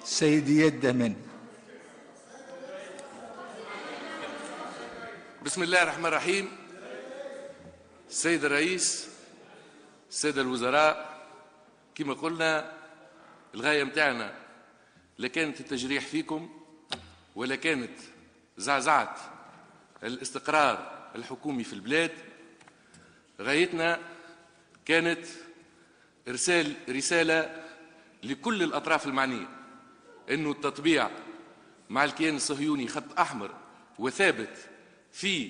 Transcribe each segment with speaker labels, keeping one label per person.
Speaker 1: سيدي الدهماني.
Speaker 2: بسم الله الرحمن الرحيم. السيد الرئيس، السادة الوزراء، كما قلنا الغاية متاعنا لا كانت التجريح فيكم ولا كانت زعزعة الاستقرار الحكومي في البلاد. غايتنا كانت إرسال رسالة لكل الأطراف المعنية أنه التطبيع مع الكيان الصهيوني خط أحمر وثابت في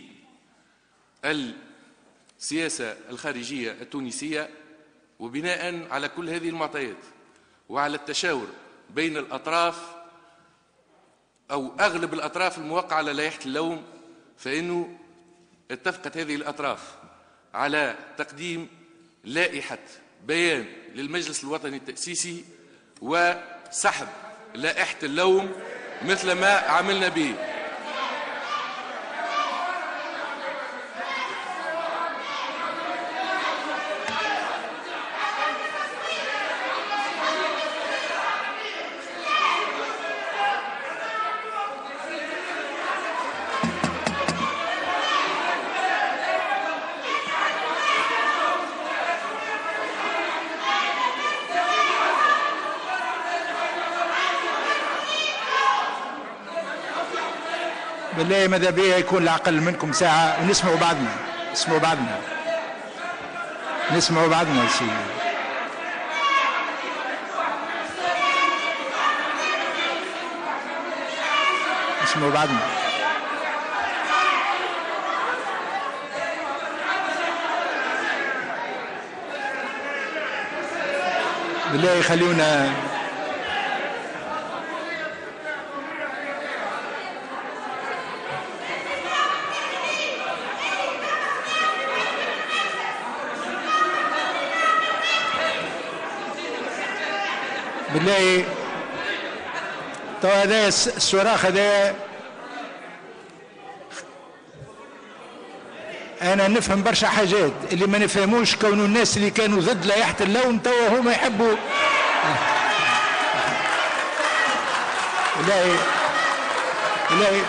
Speaker 2: السياسة الخارجية التونسية، وبناء على كل هذه المعطيات وعلى التشاور بين الأطراف أو أغلب الأطراف الموقعة على لائحة اللوم، فإنه اتفقت هذه الأطراف على تقديم لائحة بيان للمجلس الوطني التأسيسي وسحب لائحة اللوم مثل ما عملنا به.
Speaker 1: بالله ماذا بيا يكون العقل منكم ساعة ونسمعوا بعضنا. نسمعوا بعضنا. نسمعوا بعضنا يا سيدي. نسمعوا بعضنا. بالله يخليونا بالله. تو هذا الصراخ هذا انا نفهم برشا حاجات اللي ما نفهموش، كون الناس اللي كانوا ضد لائحة اللوم توا هما يحبوا. بالله بالله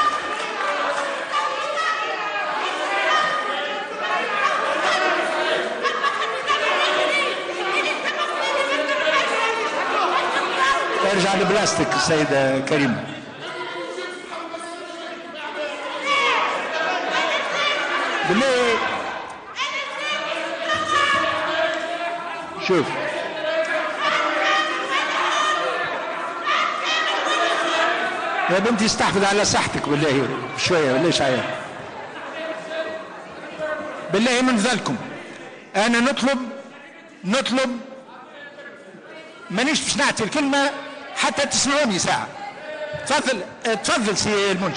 Speaker 1: ارجع لبلاستيك السيدة كريمة. بالله شوف يا بنتي استحفظ على صحتك بالله شوية ولا شعير. بالله من ذلكم انا نطلب مانيش باش نعطي الكلمة حتى تسمعوني ساعة. تفضل سي المنجي.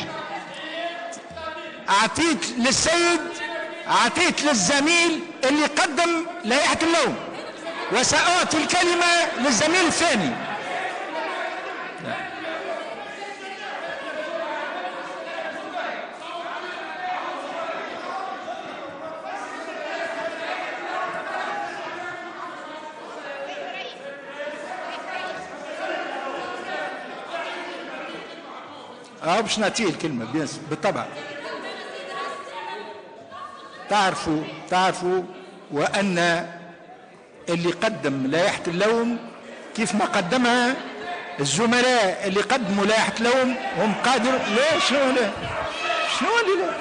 Speaker 1: اعطيت للزميل اللي قدم لائحة اللوم وسأعطي الكلمة للزميل الثاني. باش نعطيه الكلمة بالطبع. تعرفوا وأن اللي قدم لائحة اللوم كيف ما قدمها الزملاء اللي قدموا لائحة اللوم هم قادر. لا شنو اللي لا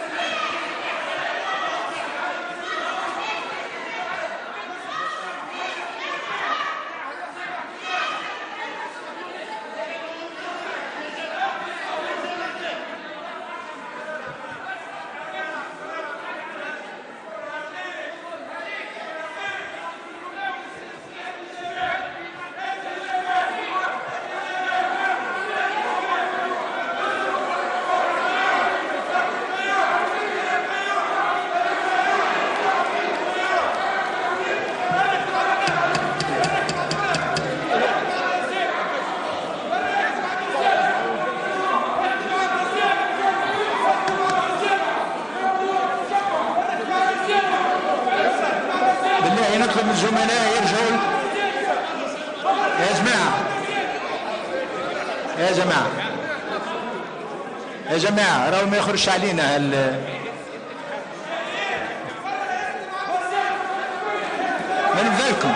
Speaker 1: نطلب من الزملاء يرجعوا يا جماعة. يا جماعة يا جماعة راهو ما يخرجش علينا من ذلكم.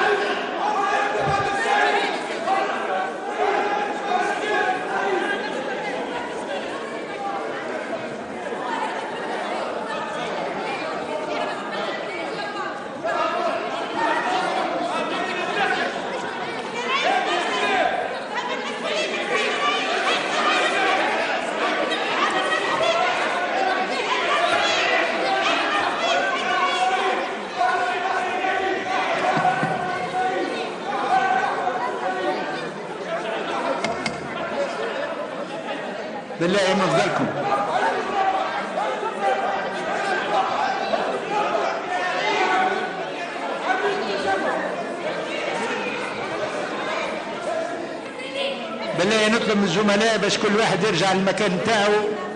Speaker 1: بالله من فضلكم. بالله نطلب من الزملاء باش كل واحد يرجع للمكان نتاعو.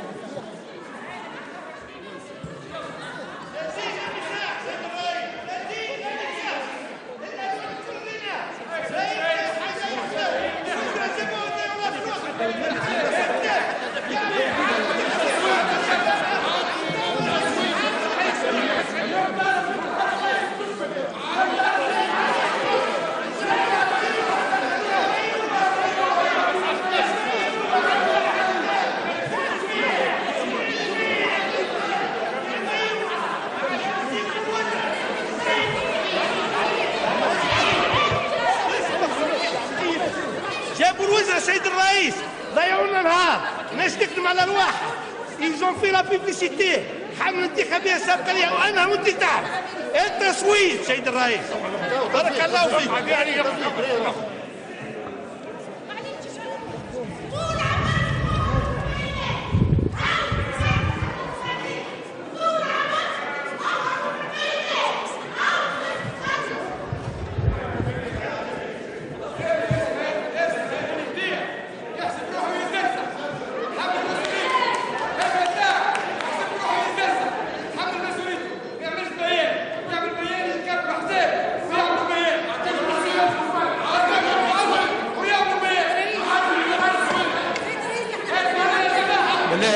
Speaker 3: جابوا الوزراء سيد الرئيس ضيعوا لنا نهار، الناس تخدم على رواحها. يزون في لا بيبليسيتي حملة انتخابية سابقة ليها وأنا وأنت تعرف التصويت سيد الرئيس. بارك الله فيك. بالله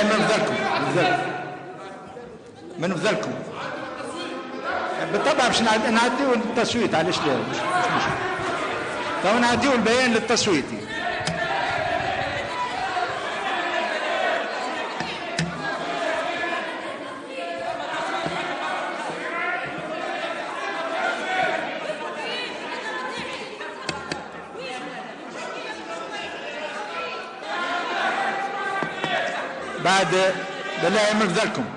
Speaker 3: من فضلكم بالطبع باش نعديو التصويت. علاش لا؟ مش مشكل. تو نعديو البيان للتصويت. بعد بالله من فضلكم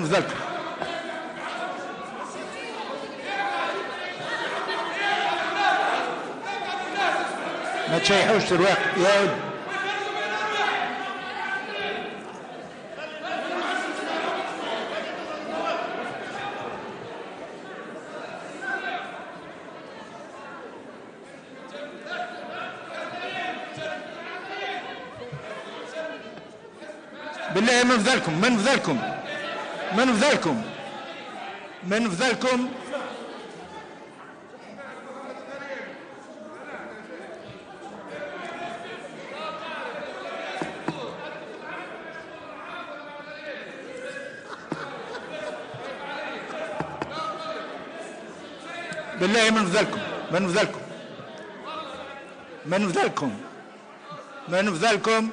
Speaker 3: ما تشيحوش الوقت يا ولد. بالله من فضلكم بالله من فضلكم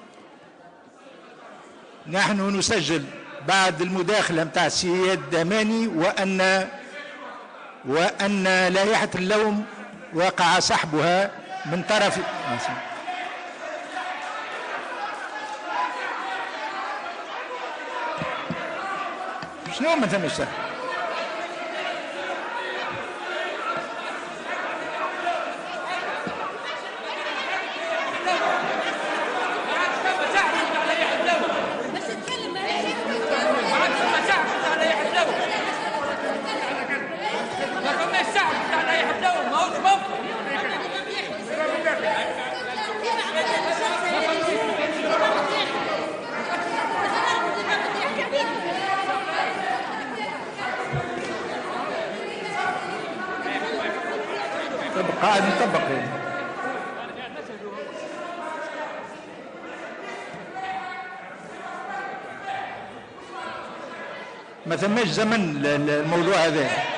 Speaker 3: نحن نسجل بعد المداخلة متاع السيد داماني وأن لائحة اللوم وقع سحبها من طرف. شنو ما ثمش سحب؟ قاعد نطبق.
Speaker 1: ما ثماش زمن الموضوع هذا.